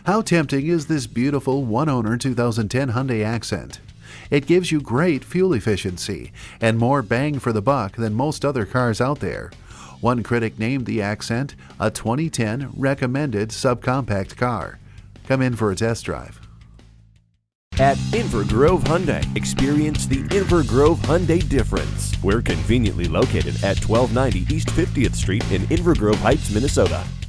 How tempting is this beautiful one-owner 2010 Hyundai Accent? It gives you great fuel efficiency and more bang for the buck than most other cars out there. One critic named the Accent a 2010 recommended subcompact car. Come in for a test drive. At Inver Grove Hyundai, experience the Inver Grove Hyundai difference. We're conveniently located at 1290 East 50th Street in Inver Grove Heights, Minnesota.